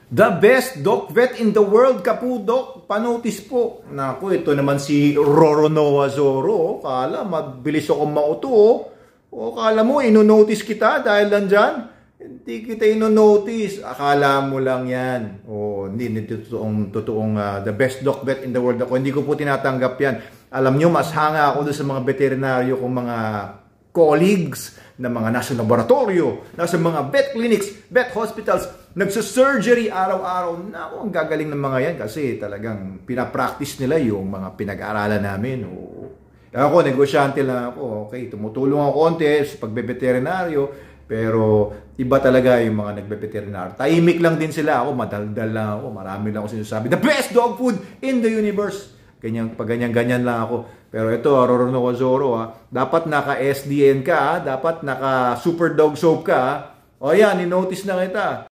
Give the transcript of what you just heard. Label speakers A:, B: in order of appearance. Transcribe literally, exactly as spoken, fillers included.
A: The best dog vet in the world, kapudok. Panotis po. Naku, ito naman si Roronoa Zoro. Kala, mabilis akong mauto. O kala mo, ino-notice kita dahil nandyan. Hindi kita ino-notice. Akala mo lang yan. O, hindi, hindi totoong, totoong uh, the best dog vet in the world ako. Hindi ko po tinatanggap yan. Alam nyo, mas hanga ako doon sa mga veterinaryo kong mga colleagues na mga nasa laboratorio, nasa mga vet clinics, vet hospitals, nagsa-surgery araw-araw. Naku, ang gagaling ng mga yan kasi talagang pinapractice nila yung mga pinag-aaralan namin. O, ako, negosyante lang ako. Okay, tumutulong ako konti sa pagbe-veterinaryo, pero iba talaga yung mga nagbe-veterinaryo. Tahimik lang din sila. Ako, madaldal lang ako. Marami lang ako sinasabi. The best dog food in the universe. Ganyan, pag ganyan-ganyan lang ako. Pero ito, Roronoa Zoro, ha, dapat naka-S D N ka, ha, dapat naka-super dog soap ka. Ha. O yan, ni-notice na kita.